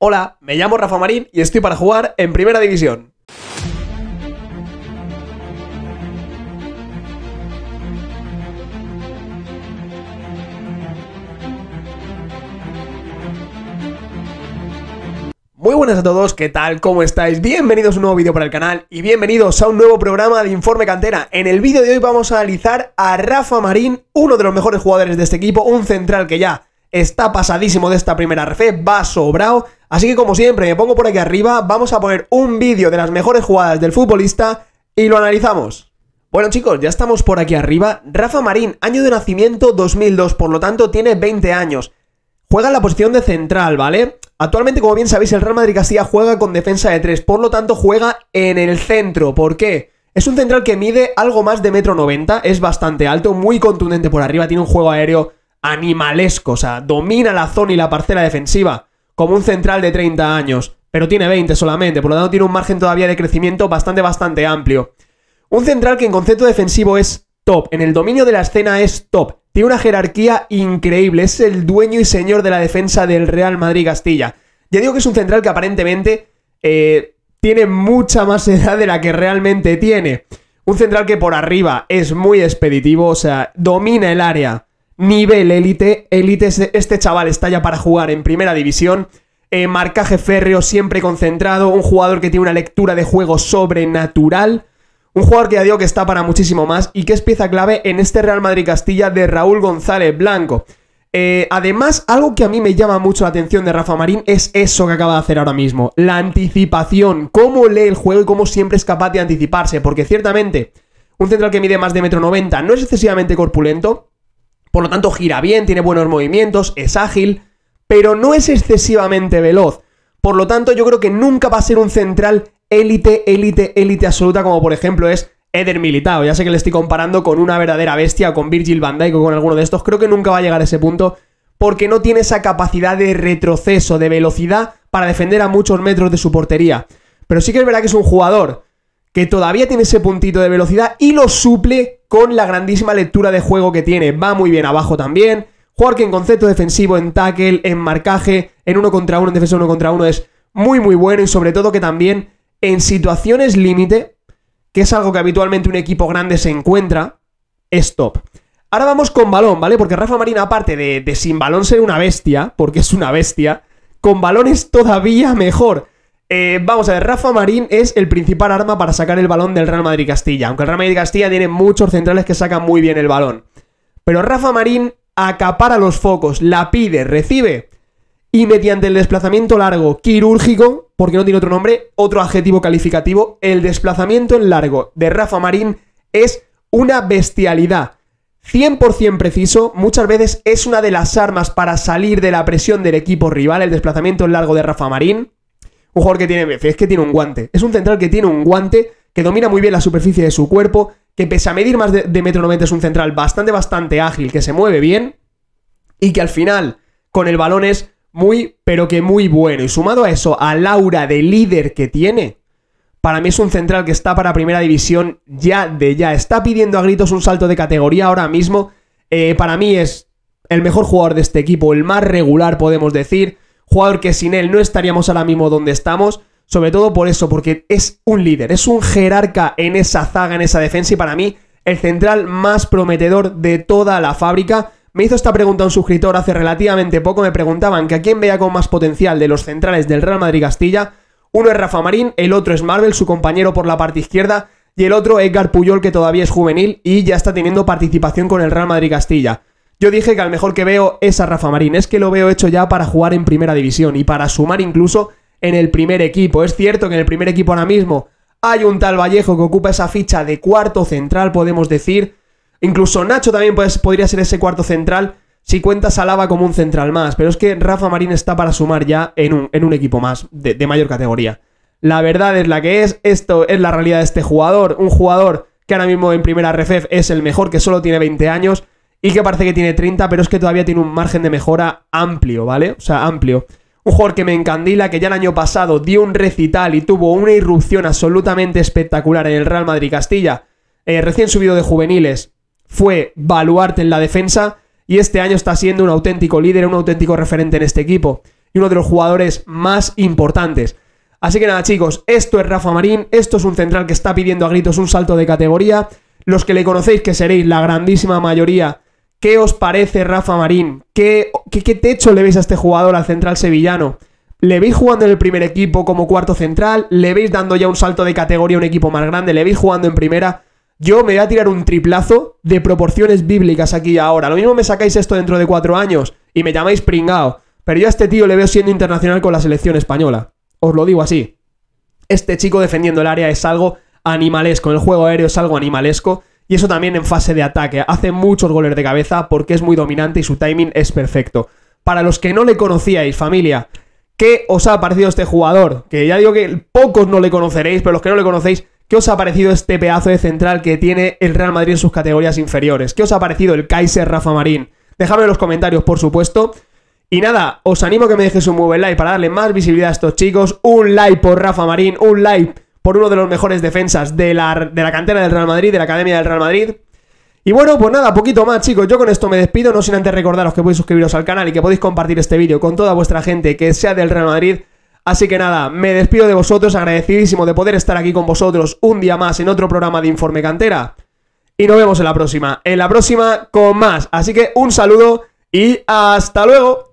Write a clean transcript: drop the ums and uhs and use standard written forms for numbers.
Hola, me llamo Rafa Marín y estoy para jugar en Primera División. Muy buenas a todos, ¿qué tal? ¿Cómo estáis? Bienvenidos a un nuevo vídeo para el canal y bienvenidos a un nuevo programa de Informe Cantera. En el vídeo de hoy vamos a analizar a Rafa Marín, uno de los mejores jugadores de este equipo, un central que ya está pasadísimo de esta primera RF, va sobrado. Así que como siempre me pongo por aquí arriba, vamos a poner un vídeo de las mejores jugadas del futbolista y lo analizamos. Bueno chicos, ya estamos por aquí arriba. Rafa Marín, año de nacimiento 2002, por lo tanto tiene 20 años. Juega en la posición de central, ¿vale? Actualmente, como bien sabéis, el Real Madrid Castilla juega con defensa de 3, por lo tanto juega en el centro. ¿Por qué? Es un central que mide algo más de 1,90 m, es bastante alto, muy contundente por arriba, tiene un juego aéreo animalesco, o sea, domina la zona y la parcela defensiva, como un central de 30 años, pero tiene 20 solamente, por lo tanto tiene un margen todavía de crecimiento bastante amplio. Un central que en concepto defensivo es top, en el dominio de la escena es top, tiene una jerarquía increíble, es el dueño y señor de la defensa del Real Madrid Castilla. Ya digo que es un central que aparentemente tiene mucha más edad de la que realmente tiene. Un central que por arriba es muy expeditivo, o sea, domina el área, nivel élite, este chaval está ya para jugar en Primera División. Marcaje férreo, siempre concentrado, un jugador que tiene una lectura de juego sobrenatural. Un jugador que ya digo que está para muchísimo más y que es pieza clave en este Real Madrid Castilla de Raúl González Blanco. Además, algo que a mí me llama mucho la atención de Rafa Marín es eso que acaba de hacer ahora mismo. La anticipación, cómo lee el juego y cómo siempre es capaz de anticiparse. Porque ciertamente, un central que mide más de 1,90 m no es excesivamente corpulento. Por lo tanto, gira bien, tiene buenos movimientos, es ágil, pero no es excesivamente veloz. Por lo tanto, yo creo que nunca va a ser un central élite absoluta, como por ejemplo es Eder Militao. Ya sé que le estoy comparando con una verdadera bestia, con Virgil van Dijk o con alguno de estos. Creo que nunca va a llegar a ese punto porque no tiene esa capacidad de retroceso, de velocidad para defender a muchos metros de su portería. Pero sí que es verdad que es un jugador que todavía tiene ese puntito de velocidad y lo suple con la grandísima lectura de juego que tiene. Va muy bien abajo también. Jugador que en concepto defensivo, en tackle, en marcaje, en 1 contra 1, en defensa 1 contra 1 es muy bueno y sobre todo que también en situaciones límite, que es algo que habitualmente un equipo grande se encuentra, es top. Ahora vamos con balón, ¿vale? Porque Rafa Marín, aparte de sin balón ser una bestia, porque es una bestia, con balón es todavía mejor. Vamos a ver, Rafa Marín es el principal arma para sacar el balón del Real Madrid Castilla, aunque el Real Madrid Castilla tiene muchos centrales que sacan muy bien el balón. Pero Rafa Marín acapara los focos, la pide, recibe, y mediante el desplazamiento largo quirúrgico, porque no tiene otro nombre, otro adjetivo calificativo, el desplazamiento en largo de Rafa Marín es una bestialidad. 100% preciso, muchas veces es una de las armas para salir de la presión del equipo rival, el desplazamiento en largo de Rafa Marín. Un jugador que tiene un guante, es un central que tiene un guante, que domina muy bien la superficie de su cuerpo, que pese a medir más de 1,90 m es un central bastante ágil, que se mueve bien y que al final con el balón es muy, pero que muy bueno. Y sumado a eso, al aura de líder que tiene, para mí es un central que está para Primera División ya. Está pidiendo a gritos un salto de categoría ahora mismo. Para mí es el mejor jugador de este equipo, el más regular podemos decir. Jugador que sin él no estaríamos ahora mismo donde estamos. Sobre todo por eso, porque es un líder, es un jerarca en esa zaga, en esa defensa. Y para mí, el central más prometedor de toda la fábrica. Me hizo esta pregunta un suscriptor hace relativamente poco, me preguntaban que a quién veía con más potencial de los centrales del Real Madrid Castilla. Uno es Rafa Marín, el otro es Marvel, su compañero por la parte izquierda, y el otro Edgar Puyol, que todavía es juvenil y ya está teniendo participación con el Real Madrid Castilla. Yo dije que al mejor que veo es a Rafa Marín, es que lo veo hecho ya para jugar en Primera División y para sumar incluso en el primer equipo. Es cierto que en el primer equipo ahora mismo hay un tal Vallejo que ocupa esa ficha de cuarto central, podemos decir. Incluso Nacho también podría ser ese cuarto central si cuentas a Lava como un central más. Pero es que Rafa Marín está para sumar ya en un equipo más de mayor categoría. La verdad es la que es. Esto es la realidad de este jugador. Un jugador que ahora mismo en Primera RF es el mejor, que solo tiene 20 años y que parece que tiene 30, pero es que todavía tiene un margen de mejora amplio, ¿vale? O sea, amplio. Un jugador que me encandila, que ya el año pasado dio un recital y tuvo una irrupción absolutamente espectacular en el Real Madrid Castilla. Recién subido de juveniles. Fue baluarte en la defensa y este año está siendo un auténtico líder, un auténtico referente en este equipo. y uno de los jugadores más importantes. Así que nada, chicos, esto es Rafa Marín, esto es un central que está pidiendo a gritos un salto de categoría. Los que le conocéis, que seréis la grandísima mayoría, ¿qué os parece Rafa Marín? ¿Qué techo le veis a este jugador, al central sevillano? ¿Le veis jugando en el primer equipo como cuarto central? ¿Le veis dando ya un salto de categoría a un equipo más grande? ¿Le veis jugando en primera? Yo me voy a tirar un triplazo de proporciones bíblicas aquí y ahora. Lo mismo me sacáis esto dentro de 4 años y me llamáis pringao, pero yo a este tío le veo siendo internacional con la selección española. Os lo digo así. Este chico defendiendo el área es algo animalesco. En el juego aéreo es algo animalesco. Y eso también en fase de ataque. Hace muchos goles de cabeza porque es muy dominante y su timing es perfecto. Para los que no le conocíais, familia, ¿qué os ha parecido este jugador? Que ya digo que pocos no le conoceréis, pero los que no le conocéis, ¿qué os ha parecido este pedazo de central que tiene el Real Madrid en sus categorías inferiores? ¿Qué os ha parecido el Kaiser Rafa Marín? Dejadme en los comentarios, por supuesto. Y nada, os animo a que me dejéis un muy buen like para darle más visibilidad a estos chicos. Un like por Rafa Marín, un like por uno de los mejores defensas de la cantera del Real Madrid, de la academia del Real Madrid. Y bueno, pues nada, poquito más, chicos. Yo con esto me despido, no sin antes recordaros que podéis suscribiros al canal y que podéis compartir este vídeo con toda vuestra gente que sea del Real Madrid. Así que nada, me despido de vosotros, agradecidísimo de poder estar aquí con vosotros un día más en otro programa de Informe Cantera. Y nos vemos en la próxima con más. Así que un saludo y hasta luego.